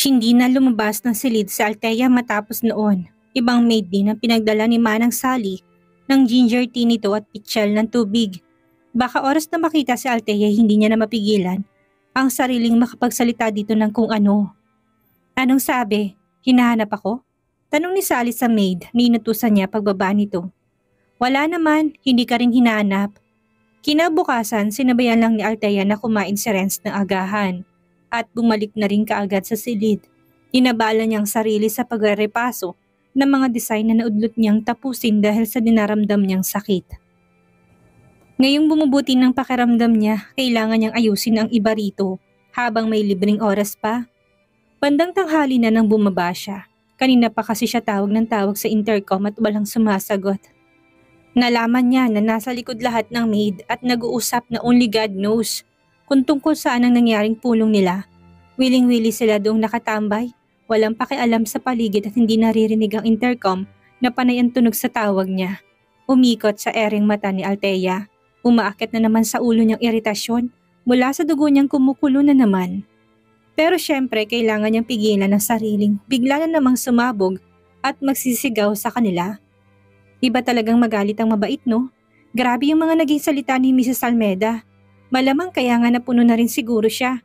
Hindi na lumabas ng silid si Althea matapos noon. Ibang maid din ang pinagdala ni Manang Sally ng ginger tea nito at pitchel ng tubig. Baka oras na makita si Althea hindi niya na mapigilan ang sariling makapagsalita dito ng kung ano. Anong sabi? Hinahanap ako? Tanong ni Sally sa maid na inutusan niya pagbaba nito. Wala naman, hindi ka rin hinahanap. Kinabukasan, sinabayan lang ni Althea na kumain si Renz ng agahan at bumalik na rin kaagad sa silid. Inabala niyang sarili sa pagrerepaso ng mga design na naudlot niyang tapusin dahil sa dinaramdam niyang sakit. Ngayong bumubuti ng pakiramdam niya, kailangan niyang ayusin ang iba rito habang may libreng oras pa. Bandang tanghali na nang bumaba siya. Kanina pa kasi siya tawag ng tawag sa intercom at walang sumasagot. Nalaman niya na nasa likod lahat ng maid at nag-uusap na only God knows kung tungkol saan ang nangyaring pulong nila. Wiling-wili sila doong nakatambay, walang pakialam sa paligid at hindi naririnig ang intercom na panay ang tunog sa tawag niya. Umikot sa ering mata ni Althea. Umaakit na naman sa ulo niyang iritasyon mula sa dugo niyang kumukulo na naman. Pero syempre kailangan niyang pigilan ang sariling bigla na namang sumabog at magsisigaw sa kanila. Iba talagang magalit ang mabait, no? Grabe yung mga naging salita ni Mrs. Almeda. Malamang kaya nga napuno na rin siguro siya.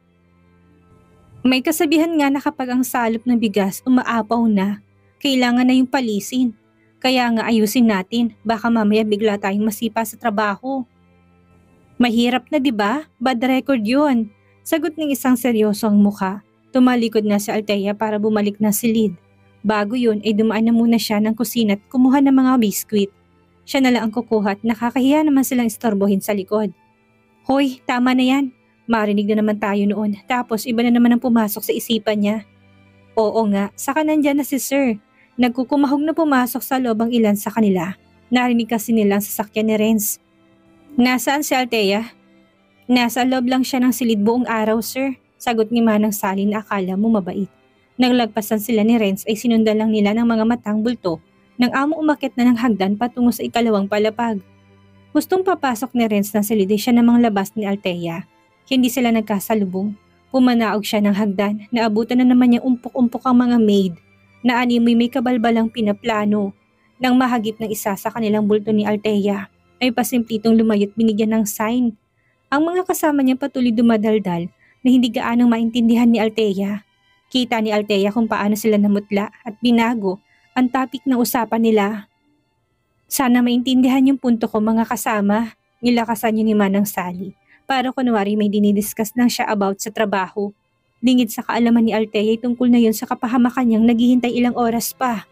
May kasabihan nga na kapag ang salop ng bigas umaapaw na, kailangan na yung palisin. Kaya nga ayusin natin, baka mamaya bigla tayong masipa sa trabaho. Mahirap na 'di ba? Bad record 'yun. Sagot ng isang seryosong mukha. Tumalikod na si Althea para bumalik na silid. Bago yun ay dumaan na muna siya ng kusina at kumuha ng mga biskwit. Siya na lang ang kukuha at nakakahiya naman silang istorbohin sa likod. Hoy, tama na yan. Marinig na naman tayo noon. Tapos iba na naman ang pumasok sa isipan niya. Oo nga, saka nandyan na si Sir. Nagkukumahog na pumasok sa loob ang ilan sa kanila. Narinig kasi nila ang sasakyan ni Renz. Nasaan si Althea? Nasa loob lang siya ng silid buong araw, sir. Sagot ni Manang Sally na akala mo mabait. Nang lagpasan sila ni Renz ay sinundan lang nila ng mga matang bulto nang amo umakyat na ng hagdan patungo sa ikalawang palapag. Gustong papasok ni Renz na silid ay siya namang labas ni Althea. Hindi sila nagkasalubong. Pumanaog siya ng hagdan. Naabutan na naman niya umpok-umpok ang mga maid na animoy may kabalbalang pinaplano. Nang mahagip ng isa sa kanilang bulto ni Althea ay pasimplitong lumayot binigyan ng sign. Ang mga kasama niya patuloy dumadaldal na hindi gaanong maintindihan ni Althea. Kita ni Althea kung paano sila namutla at binago ang topic ng usapan nila. Sana maintindihan yung punto ko mga kasama, nilakasan niya ni Manang Sally. Para kunwari may dinidiscuss lang siya about sa trabaho. Lingid sa kaalaman ni Althea tungkol na yun sa kapahamakan niyang naghihintay ilang oras pa.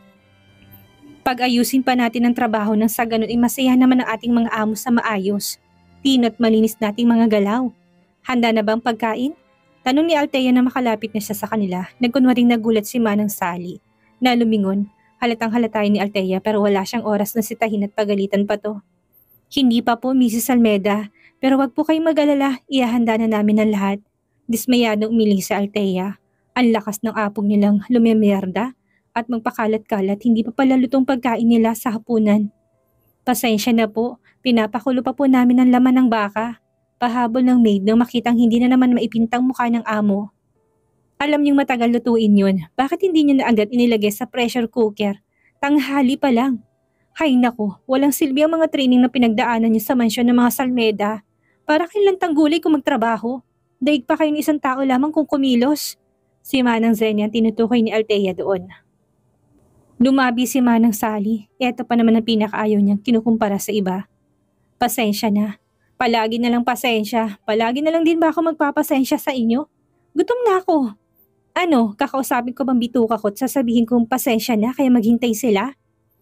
Pag-ayusin pa natin ang trabaho nang sa ganun ay masaya naman ang ating mga amo sa maayos. Tino't malinis nating mga galaw. Handa na bang pagkain? Tanong ni Althea na makalapit na siya sa kanila. Nagkunwaring nagulat si Manang Sally. Na lumingon, halatang halatayin ni Althea pero wala siyang oras na sitahin at pagalitan pa to. Hindi pa po, Mrs. Almeda. Pero wag po kayong mag-alala, ihahanda na namin ang lahat. Dismayadong umiling si Althea. Ang lakas ng apog nilang lumimerda at magpakalat-kalat hindi pa pala lutong pagkain nila sa hapunan. Pasensya na po, pinapakulo pa po namin ang laman ng baka. Pahabol ng maid nang makitang hindi na naman maipintang mukha ng amo. Alam niyong matagal lutuin yun, bakit hindi niyo na agad inilagay sa pressure cooker? Tanghali pa lang. Hay nako, walang silbi ang mga training na pinagdaanan niyo sa mansyon ng mga Salmeda. Para kailan tanggulay kung magtrabaho? Daig pa kayo ng isang tao lamang kung kumilos. Si Manang Zenia ang tinutukoy ni Althea doon. Lumabi si Manang Sally. Eto pa naman ang pinakaayaw niyang kinukumpara sa iba. Pasensya na. Palagi na lang pasensya. Palagi na lang din ba ako magpapasensya sa inyo? Gutom na ako. Ano, kakausapin ko bang bituka ko at sasabihin kong pasensya na kaya maghintay sila?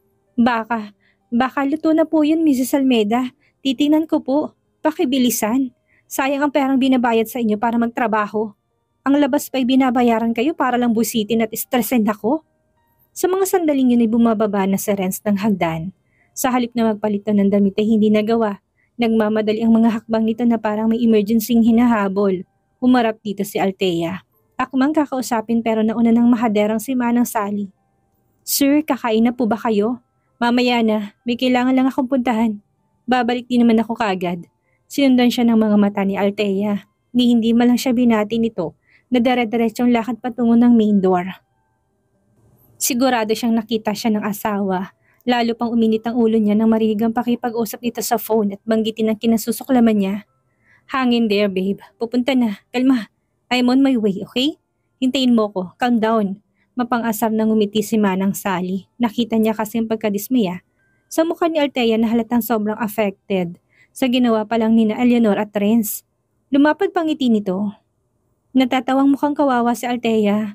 Baka luto na po yun, Mrs. Almeda. Titingnan ko po. Pakibilisan. Sayang ang perang binabayad sa inyo para magtrabaho. Ang labas pa'y binabayaran kayo para lang busitin at stressin ako. Sa mga sandaling yun ay bumababa na si Renz ng hagdan. Sa halip na magpalito ng damit ay hindi nagawa. Nagmamadali ang mga hakbang nito na parang may emergency hinahabol. Humarap dito si Althea. Akmang kakausapin pero nauna ng mahaderang si Manang Sally. Sir, kakain na po ba kayo? Mamaya na, may kailangan lang akong puntahan. Babalik din naman ako kaagad. Sinundan siya ng mga mata ni Althea. Ni hindi man lang siya binati nito na dire-diretsong lakad patungo ng main door. Sigurado siyang nakita siya ng asawa. Lalo pang uminit ang ulo niya nang marinig ang pakipag-usap nito sa phone at banggitin ang kinasusuklaman niya. Hang in there, babe. Pupunta na. Kalma. I'm on my way, okay? Hintayin mo ko. Calm down. Mapang-asar na ngumiti si Manang Sally. Nakita niya kasi ang pagkadismaya sa mukha ni Althea na halatang sobrang affected sa ginawa pa lang ni na Eleanor at Renz. Lumapad pang ngiti nito. Natatawang mukhang kawawa si Althea.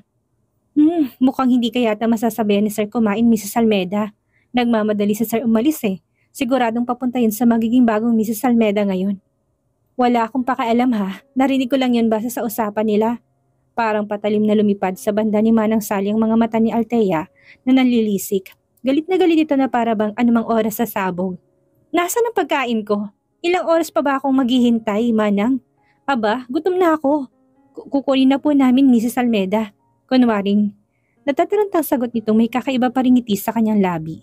Mukhang hindi kayata masasabayan ni Sir kumain, Mrs. Almeda. Nagmamadali si Sir umalis eh. Siguradong papunta yun sa magiging bagong Mrs. Almeda ngayon. Wala akong pakialam ha. Narinig ko lang yun base sa usapan nila. Parang patalim na lumipad sa banda ni Manang Sally ang mga mata ni Althea na nanlilisik. Galit na galit ito na para bang anumang oras sa sabog. Nasaan ang pagkain ko? Ilang oras pa ba akong maghihintay, Manang? Aba, gutom na ako. Kukunin na po namin, Mrs. Almeda. Kunwaring, natatarantang sagot nitong may kakaiba pa ring ngiti sa kanyang labi.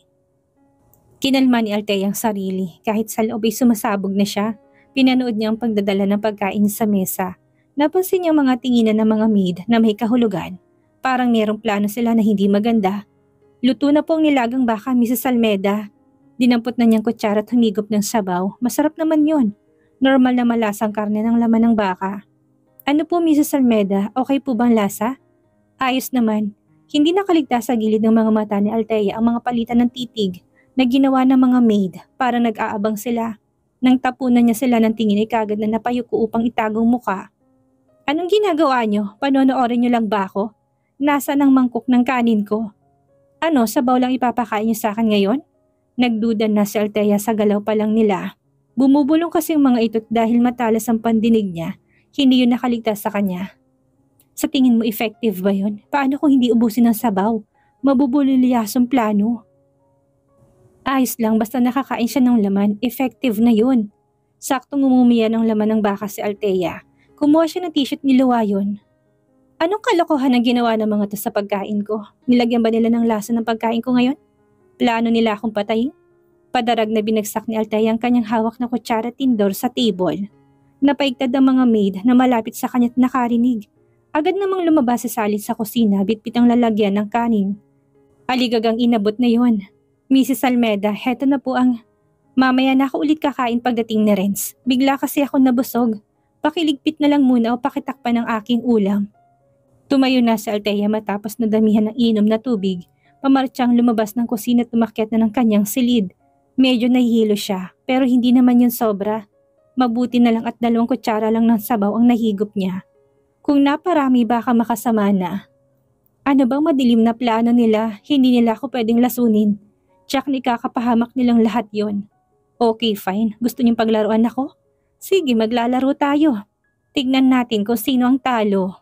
Kinalma ni Althea ang sarili kahit sa loob ay sumasabog na siya. Pinanood niya ang pagdadala ng pagkain sa mesa. Napansin niya mga tinginan ng mga maid na may kahulugan. Parang merong plano sila na hindi maganda. Luto na po ang nilagang baka, Mrs. Almeda. Dinampot na niyang kutsara at humigop ng sabaw. Masarap naman yun. Normal na malasang karne ng laman ng baka. Ano po, Mrs. Almeda? Okay po bang lasa? Ayos naman. Hindi nakaligtas sa gilid ng mga mata ni Althea ang mga palitan ng titig na ginawa ng mga maid para nag-aabang sila. Nang tapunan niya sila ng tingin ay kagad na napayuko upang itagong muka. Anong ginagawa niyo? Panonoorin niyo lang ba ako? Nasaan ang mangkok ng kanin ko? Ano, sabaw lang ipapakain niyo sa akin ngayon? Nagduda na si Althea sa galaw pa lang nila. Bumubulong kasi ang mga ito't dahil matalas ang pandinig niya, hindi yun nakaligtas sa kanya. Sa tingin mo effective ba yun? Paano kung hindi ubusin ng sabaw? Mabubuliliyasong plano. Ayos lang basta nakakain siya ng laman, effective na yun. Saktong umumiya ng laman ng baka si Althea. Kumuha siya ng t-shirt ni Luwayon. Anong kalokohan ang ginawa ng mga to sa pagkain ko? Nilagyan ba nila ng lasa ng pagkain ko ngayon? Plano nila akong patayin? Padarag na binagsak ni Althea ang kanyang hawak na kutsara tindor sa table. Napaigtad ang mga maid na malapit sa kanya't nakarinig. Agad namang lumabas si Sally sa kusina bitbit ang lalagyan ng kanin. Aligagang inabot na yon. Mrs. Almeda, heto na po ang... Mamaya na ako ulit kakain pagdating ni Renz. Bigla kasi ako nabusog. Pakiligpit na lang muna o pakitakpan ng aking ulam. Tumayo na si Althea matapos na damihan ng inom na tubig. Pamartsyang lumabas ng kusina at umakyat na ng kanyang silid. Medyo nahihilo siya pero hindi naman yun sobra. Mabuti na lang at 2 kutsara lang ng sabaw ang nahigop niya. Kung naparami baka makasama na. Ano bang madilim na plano nila? Hindi nila ako pwedeng lasunin. Tsak ni kakapahamak nilang lahat yon. Okay, fine. Gusto niyong paglaruan ako? Sige, maglalaro tayo. Tignan natin kung sino ang talo.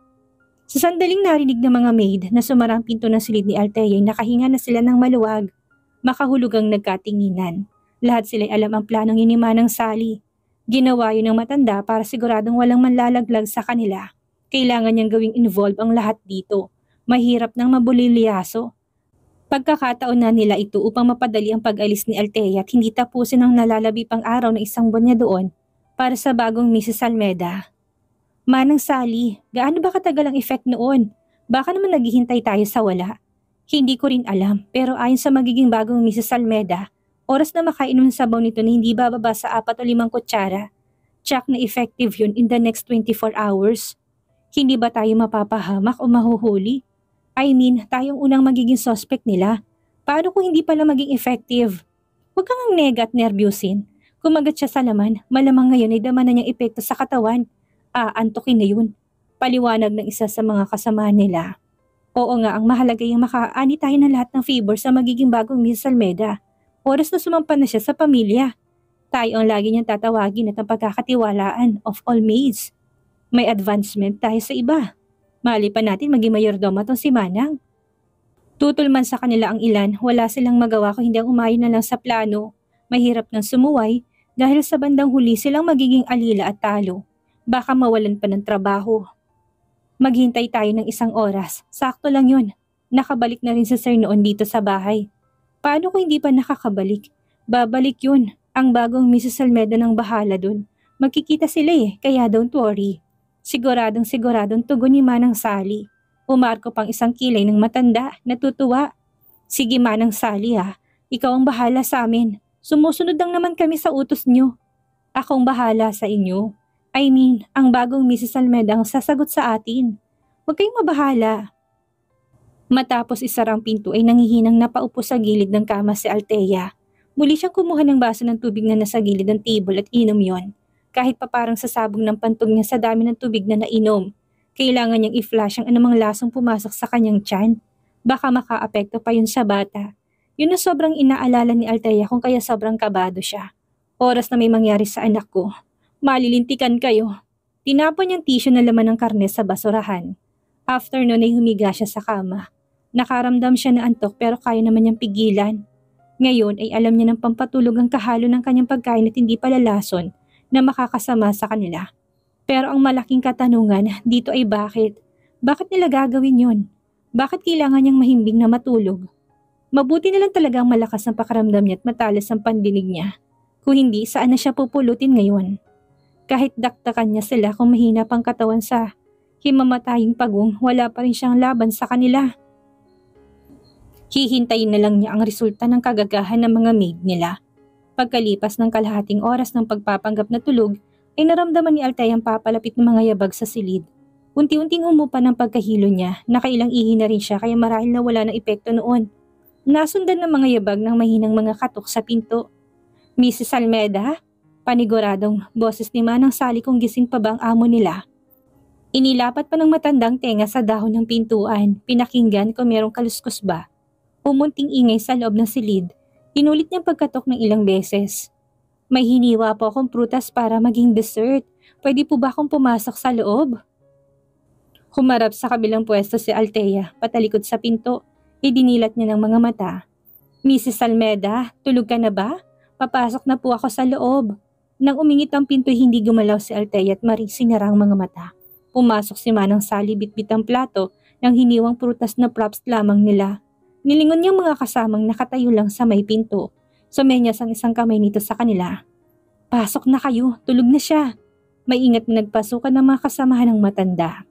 Sa sandaling narinig ng mga maid na sumarang pinto ng silid ni Althea ay nakahinga na sila ng maluwag. Makahulugang nagkatinginan. Lahat sila'y alam ang planong inima ng Sally. Ginawa yun ng matanda para siguradong walang manlalaglag sa kanila. Kailangan niyang gawing involve ang lahat dito. Mahirap nang mabulilyaso. Pagkakataon na nila ito upang mapadali ang pag-alis ni Althea at hindi tapusin ang nalalabi pang araw na 1 buwan niya doon para sa bagong Mrs. Almeda. Manang Sally, gaano ba katagal ang effect noon? Baka naman naghihintay tayo sa wala. Hindi ko rin alam pero ayon sa magiging bagong Mrs. Almeda, oras na makainom ng sabaw nito na hindi bababa sa 4 o 5 kutsara. Tsak na effective yun in the next 24 hours. Hindi ba tayo mapapahamak o mahuhuli? I mean, tayong unang magiging suspect nila. Paano kung hindi pala maging effective? Huwag kang nega at nervyusin. Kumagat siya sa laman, malamang ngayon ay dama na niyang epekto sa katawan. Antokin na yun. Paliwanag ng isa sa mga kasamahan nila. Oo nga, ang mahalaga yung makaani tayo ng lahat ng favor sa magiging bagong Mrs. Almeda. Oras na sumampa na siya sa pamilya. Tayo ang lagi niyang tatawagin at ang pagkakatiwalaan of all maids. May advancement tayo sa iba. Mali pa natin maging mayordomo tong si Manang. Tutol man sa kanila ang ilan, wala silang magawa kung hindi ang umayon na lang sa plano. Mahirap nang sumuway dahil sa bandang huli silang magiging alila at talo. Baka mawalan pa ng trabaho. Maghintay tayo ng 1 oras. Sakto lang yun. Nakabalik na rin si Sir noon dito sa bahay. Paano kung hindi pa nakakabalik? Babalik yun. Ang bagong Mrs. Almeda nang bahala dun. Magkikita sila kaya don't worry. Siguradong tugon ni Manang Sally. Umarko pang isang kilay ng matanda, natutuwa. Sige Manang Sally ha, ikaw ang bahala sa amin. Sumusunod lang naman kami sa utos nyo. Akong bahala sa inyo. I mean, ang bagong Mrs. Almeida ang sasagot sa atin. Huwag kayong mabahala. Matapos isarang pinto ay nangihinang napaupo sa gilid ng kama si Althea. Muli siyang kumuha ng baso ng tubig na nasa gilid ng table at inom yon. Kahit pa parang sasabog ng pantog niya sa dami ng tubig na nainom. Kailangan niyang i-flash ang anumang lasong pumasok sa kanyang tiyan. Baka makaapekto pa yun sa bata. Yun na sobrang inaalala ni Althea kung kaya sobrang kabado siya. Oras na may mangyari sa anak ko. Malilintikan kayo. Tinapon niyang tissue na laman ng karne sa basurahan. After noon ay humiga siya sa kama. Nakaramdam siya na antok pero kaya naman niyang pigilan. Ngayon ay alam niya ng pampatulog ang kahalo ng kanyang pagkain at hindi palalason na makakasama sa kanila. Pero ang malaking katanungan dito ay bakit? Bakit nila gagawin yun? Bakit kailangan niyang mahimbing na matulog? Mabuti na lang talagang malakas ang pakaramdam niya at matalas ang pandinig niya. Kung hindi, saan na siya pupulutin ngayon? Kahit daktakan niya sila kung mahina pang katawan sa himamataying pagong, wala pa rin siyang laban sa kanila. Hihintayin na lang niya ang resulta ng kagagahan ng mga maid nila. Pagkalipas ng kalahating oras ng pagpapanggap na tulog, ay naramdaman ni Althea ang papalapit ng mga yabag sa silid. Unti-unting humupa ng pagkahilo niya, nakailang ihi na rin siya kaya marahil na wala ng epekto noon. Nasundan ng mga yabag ng mahinang mga katok sa pinto. Mrs. Almeida? Paniguradong boses ni Manang Sally kung gising pa ba ang amo nila. Inilapat pa ng matandang tenga sa dahon ng pintuan, pinakinggan kung merong kaluskos ba. Umunting ingay sa loob ng silid, inulit niyang pagkatok ng ilang beses. May hiniwa po akong prutas para maging dessert. Pwede po ba akong pumasok sa loob? Humarap sa kabilang pwesto si Althea, patalikod sa pinto. Idinilat niya ng mga mata. Mrs. Almeida, tulog ka na ba? Papasok na po ako sa loob. Nang umingit ang pinto hindi gumalaw si Althea at maring sinara ang mga mata. Pumasok si Manang Sally bitbit ang plato ng hiniwang prutas na props lamang nila. Nilingon niyang mga kasamang nakatayo lang sa may pinto. Sumenyas ang isang kamay nito sa kanila. Pasok na kayo, tulog na siya. Maingat na nagpasukan ng mga kasamahan ng matanda.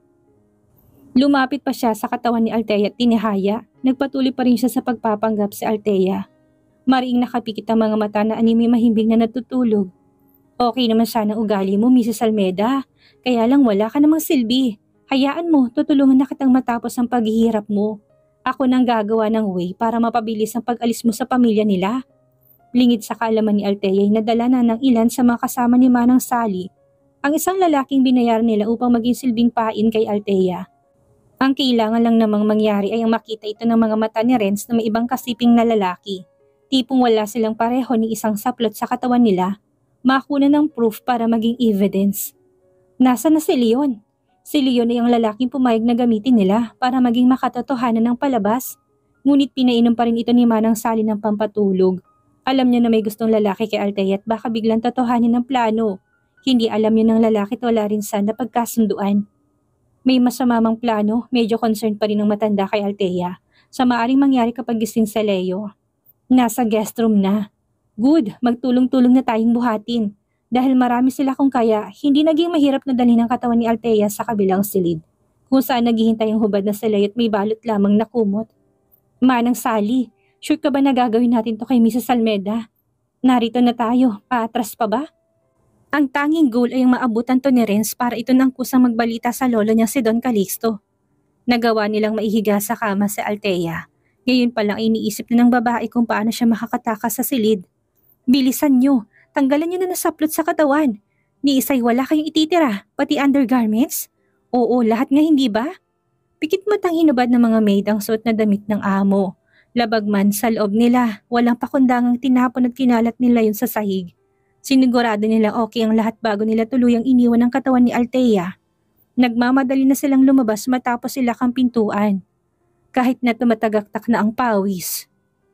Lumapit pa siya sa katawan ni Althea at tinihaya. Nagpatuloy pa rin siya sa pagpapanggap si Althea. Mariing nakapikit ang mga mata na anime mahimbing na natutulog. Okay naman sana ang ugali mo, Mrs. Almeida. Kaya lang wala ka namang silbi. Hayaan mo, tutulungan na kitang matapos ang paghihirap mo. Ako nang gagawa ng way para mapabilis ang pag-alis mo sa pamilya nila. Lingid sa kaalaman ni Althea ay nadala na ng ilan sa mga kasama ni Manang Sally. Ang isang lalaking binayaran nila upang maging silbing pain kay Althea. Ang kailangan lang namang mangyari ay ang makita ito ng mga mata ni Renz na may ibang kasiping na lalaki. Tipong wala silang pareho ni isang saplot sa katawan nila. Makuna ng proof para maging evidence. Nasa na si Leon? Si Leon ay ang lalaking pumayag na gamitin nila para maging makatotohanan ng palabas. Ngunit pinainom pa rin ito ni Manang Sally ng pampatulog. Alam niya na may gustong lalaki kay Althea at baka biglang totohanin ng plano. Hindi alam niya ng lalaki at wala rin sana pagkasunduan. May masamamang plano, medyo concerned pa rin ng matanda kay Althea sa maaring mangyari kapag gising sa Leo. Nasa guest room na. Good, magtulong-tulong na tayong buhatin. Dahil marami sila kung kaya, hindi naging mahirap na dalhin ang katawan ni Althea sa kabilang silid, kung saan naghihintay ang hubad na silay at may balot lamang na kumot. Manang Sally, sure ka ba na gagawin natin to kay Mrs. Almeida? Narito na tayo, paatras pa ba? Ang tanging goal ay ang maabutan to ni Renz para ito nang kusang magbalita sa lolo niyang si Don Calixto. Nagawa nilang maihiga sa kama si Althea. Ngayon pa lang iniisip na ng babae kung paano siya makakatakas sa silid. Bilisan niyo! Tanggalan niyo na nasaplot sa katawan. Ni isa'y wala kayong ititira, pati undergarments? Oo, lahat nga hindi ba? Pikit matang hinubad ng mga maid ang suot na damit ng amo. Labag man sa loob nila, walang pakundangang tinapon at kinalat nila yun sa sahig. Sinigurado nila okay ang lahat bago nila tuluyang iniwan ang katawan ni Althea. Nagmamadali na silang lumabas matapos sila kang pintuan. Kahit na tumatagaktak na ang pawis.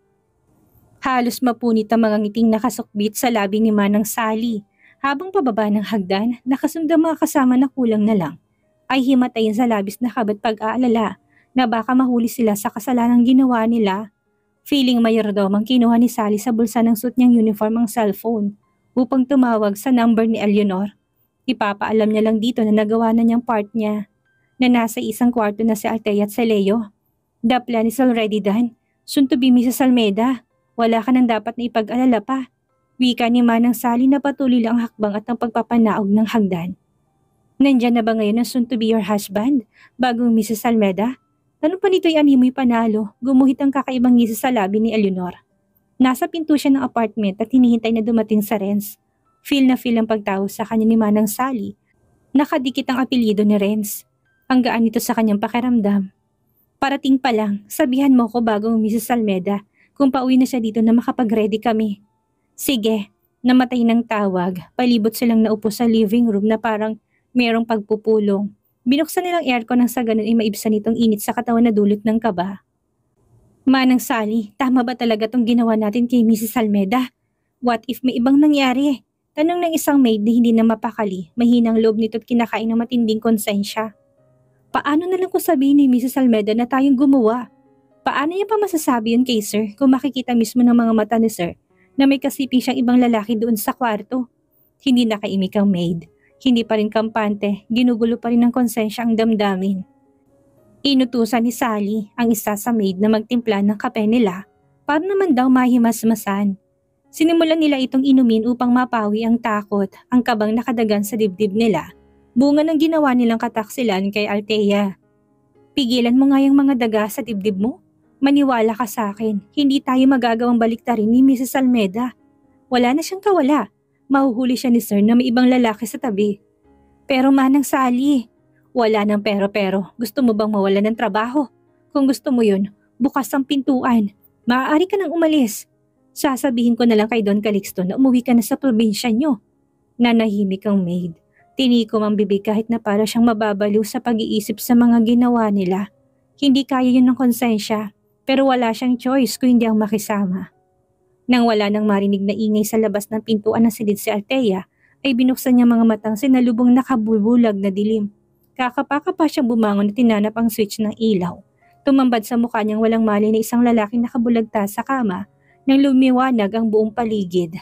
Halos mapunit ang mga ngiting nakasukbit sa labi ni Manang Sally. Habang pababa ng hagdan, nakasunda mga kasama na kulang na lang, ay himatayin sa labis na kabat pag-aalala na baka mahuli sila sa kasalanang ginawa nila. Feeling mayordomang kinuha ni Sally sa bulsa ng suit niyang uniform ang cellphone upang tumawag sa number ni Eleanor. Ipapaalam niya lang dito na nagawa na niyang part niya, na nasa isang kwarto na si Althea at si Leo. The plan is already done. Soon to be Mrs. Almeda. Wala ka nang dapat na ipag-alala pa. Wika ni Manang Sally na patuloy lang ang hakbang at ang pagpapanaog ng hagdan. Nandyan na ba ngayon ang soon to be your husband, bagong Mrs. Almeda? Tanong pa nito'y animoy panalo, gumuhit ang kakaibang ngisi sa labi ni Eleanor. Nasa pinto siya ng apartment at hinihintay na dumating sa Renz. Feel na feel ang pagtawa sa kanya ni Manang Sally. Nakadikit ang apelyido ni Renz. Ang gaan nito sa kanyang pakiramdam. Parating pa lang, sabihan mo ko bagong Mrs. Almeda kung pauwi na siya dito na makapag-ready kami. Sige, namatay ng tawag. Palibot silang naupo sa living room na parang mayroong pagpupulong. Binuksan nilang aircon nang sa ganun ay maibsan itong init sa katawan na dulot ng kaba. Manang Sally, tama ba talaga tong ginawa natin kay Mrs. Almeda? What if may ibang nangyari? Tanong ng isang maid na hindi na mapakali, mahinang loob nito't kinakain ng matinding konsensya. Paano na lang kung sabihin ni Mrs. Almeda na tayong gumawa? Paano niya pa masasabi yun kay Sir kung makikita mismo ng mga mata ni Sir na may kasiping siyang ibang lalaki doon sa kwarto? Hindi nakaimik ang maid. Hindi pa rin kampante, ginugulo pa rin ng konsensya ang damdamin. Inutusan ni Sally ang isa sa maid na magtimpla ng kape nila para naman daw mahimasmasan. Sinimulan nila itong inumin upang mapawi ang takot, ang kabang nakadagan sa dibdib nila. Bunga ng ginawa nilang kataksilan kay Althea. Pigilan mo nga yung mga daga sa dibdib mo. Maniwala ka sa akin, hindi tayo magagawang baliktarin ni Mrs. Almeda. Wala na siyang kawala. Mahuhuli siya ni Sir na may ibang lalaki sa tabi. Pero Manang Sally, wala ng pero. Gusto mo bang mawala ng trabaho? Kung gusto mo yun, bukas ang pintuan. Maaari ka nang umalis. Sasabihin ko na lang kay Don Calixto na umuwi ka na sa probinsya niyo. Nanahimik ang maid. Tinikom ang bibig kahit na para siyang mababaliw sa pag-iisip sa mga ginawa nila. Hindi kaya yun ng konsensya, pero wala siyang choice kung hindi ang makisama. Nang wala nang marinig na ingay sa labas ng pintuan na silid si Althea, ay binuksan niya mga matang sinalubong nakabulbulag na dilim. Kakapaka pa siyang bumangon at tinanap ang switch ng ilaw. Tumambad sa mukha niyang walang mali na isang lalaking nakabulagta sa kama nang lumiwanag ang buong paligid.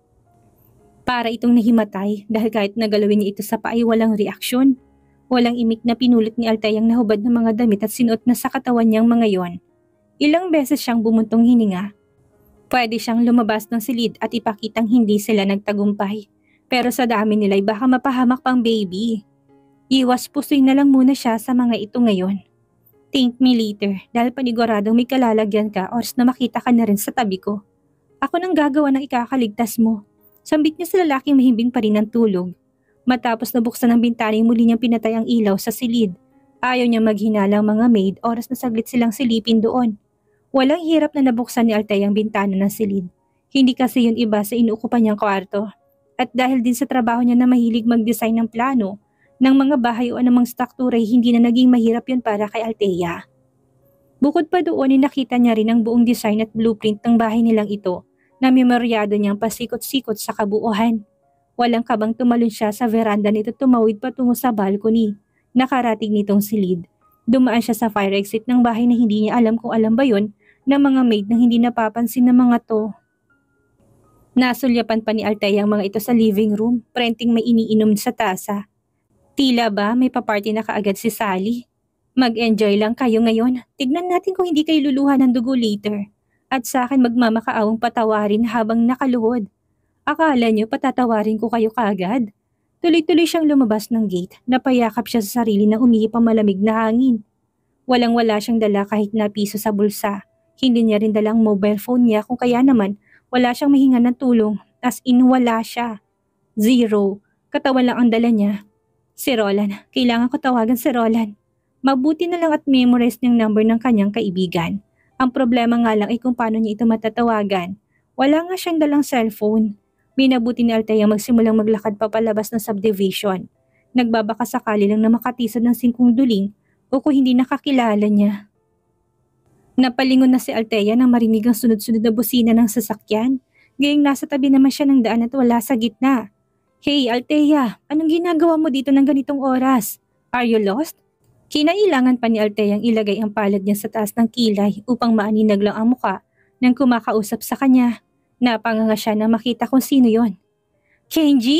Para itong nahimatay dahil kahit nagalawin niya ito sa paa ay walang reaksyon. Walang imik na pinulot ni Althea ang nahubad ng mga damit at sinuot na sa katawan niyang mga yon. Ilang beses siyang bumuntong hininga. Pwede siyang lumabas ng silid at ipakitang hindi sila nagtagumpay. Pero sa dami nila ay baka mapahamak pang baby. Iwas pusoy na lang muna siya sa mga ito ngayon. Thank me later dahil paniguradong may kalalagyan ka oras na makita ka na rin sa tabi ko. Ako nang gagawa ng ikakaligtas mo. Sambit niya sa lalaking mahimbing pa rin ng tulog. Matapos nabuksan ang bintana muli niyang pinatay ang ilaw sa silid. Ayaw niya maghinala ang mga maid oras na saglit silang silipin doon. Walang hirap na nabuksan ni Althea ang bintana ng silid. Hindi kasi yun iba sa inuukupan niyang kwarto. At dahil din sa trabaho niya na mahilig mag-design ng plano ng mga bahay o anumang struktura hindi na naging mahirap yun para kay Althea. Bukod pa doon ay nakita niya rin ang buong design at blueprint ng bahay nilang ito na memoryado niyang pasikot-sikot sa kabuuan. Walang kabang tumalon siya sa veranda nito tumawid patungo sa balcony. Nakarating nitong silid. Dumaan siya sa fire exit ng bahay na hindi niya alam kung alam ba yon ng mga maid na hindi napapansin ng mga to. Nasulyapan pa ni Althea ang mga ito sa living room, prenting may iniinom sa tasa. Tila ba may paparty na kaagad si Sally? Mag-enjoy lang kayo ngayon. Tignan natin kung hindi kayo luluhan ng dugo later. At sa akin magmamakaawang patawarin habang nakaluhod. Akala niyo patatawarin ko kayo kaagad? Tuloy-tuloy siyang lumabas ng gate, napayakap siya sa sarili na umihip ang malamig na hangin. Walang-wala siyang dala kahit na piso sa bulsa. Hindi niya rin dala ang mobile phone niya kung kaya naman wala siyang mahinga ng tulong, as in wala siya. Zero. Katawan lang ang dala niya. Si Roland, kailangan ko tawagan si Roland. Mabuti na lang at memorize niyang number ng kanyang kaibigan. Ang problema nga lang ay kung paano niya ito matatawagan. Wala nga siyang dalang cellphone. Minabuti ni Althea magsimulang maglakad papalabas ng subdivision. Nagbabaka sakali lang na makatisod ng 5 duling o kung hindi nakakilala niya. Napalingon na si Althea nang marinig ang sunod-sunod na busina ng sasakyan. Gayong nasa tabi naman siya ng daan at wala sa gitna. Hey Althea, anong ginagawa mo dito ng ganitong oras? Are you lost? Kinailangan pa ni Althea ang ilagay ang palad niya sa taas ng kilay upang maaninag lang ang muka ng kumakausap sa kanya. Napanganga siya na makita kung sino yon. Kenji,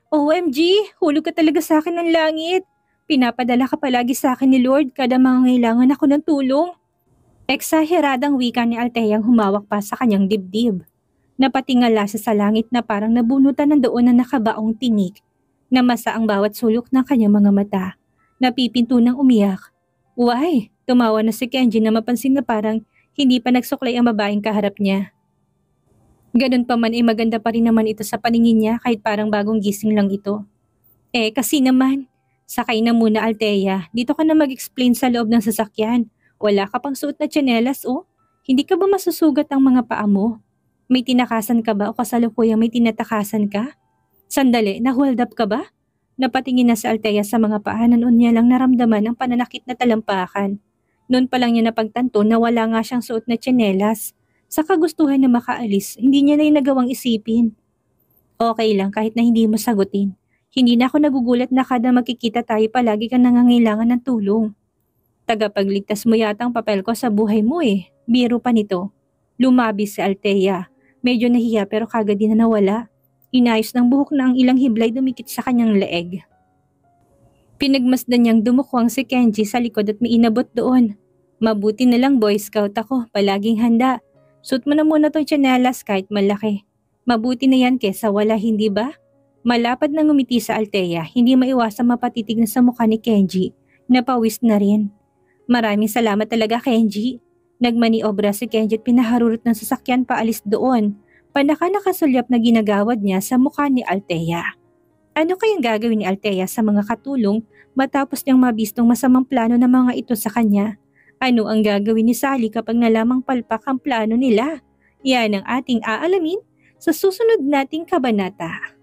OMG, hulog ka talaga sa akin ng langit. Pinapadala ka palagi sa akin ni Lord kada mangangailangan ako ng tulong. Eksaheradang wika ni Alteyang humawak pa sa kanyang dibdib. Napatingala siya sa langit na parang nabunutan ng doon na nakabaong tinik. Namasa ang bawat sulok ng kanyang mga mata. Napipinto ng umiyak. Why? Tumawa na si Kenji na mapansin na parang hindi pa nagsuklay ang babaeng kaharap niya. Ganun pa man ay maganda pa rin naman ito sa paningin niya kahit parang bagong gising lang ito. Kasi naman, sakay na muna Althea, dito ka na mag-explain sa loob ng sasakyan. Wala ka pang suot na tsinelas oh. Hindi ka ba masusugat ang mga paa mo? May tinakasan ka ba o kasalukuyang may tinatakasan ka? Sandali, na-hold up ka ba? Napatingin na si Althea sa mga paa na noon niya lang naramdaman ang pananakit na talampakan. Noon pa lang niya napagtanto na wala nga siyang suot na tsinelas. Sa kagustuhan na makaalis, hindi niya na yung nagawang isipin. Okay lang kahit na hindi mo sagutin. Hindi na ako nagugulat na kada magkikita tayo palagi kang nangangailangan ng tulong. Tagapagligtas mo yata ang papel ko sa buhay mo eh. Biro pa nito. Lumabis si Althea. Medyo nahiya pero kagad din na nawala. Inayos ng buhok na ang ilang hiblay dumikit sa kanyang leeg. Pinagmasdan niyang dumukwang si Kenji sa likod at may inabot doon. Mabuti na lang Boy Scout ako, palaging handa. Suot mo na muna tong tsinelas kahit malaki. Mabuti na yan kesa wala, hindi ba? Malapad na ngumiti sa Althea, hindi maiwasang mapatitig na sa mukha ni Kenji. Napawis na rin. Maraming salamat talaga Kenji. Nagmaniobra si Kenji at pinaharurot ng sasakyan paalis doon. Panaka nakasulyap na ginagawad niya sa mukha ni Althea. Ano kayang gagawin ni Althea sa mga katulong matapos niyang mabistong masamang plano ng mga ito sa kanya? Ano ang gagawin ni Sally kapag nalamang palpak ang plano nila? Yan ang ating aalamin sa susunod nating kabanata.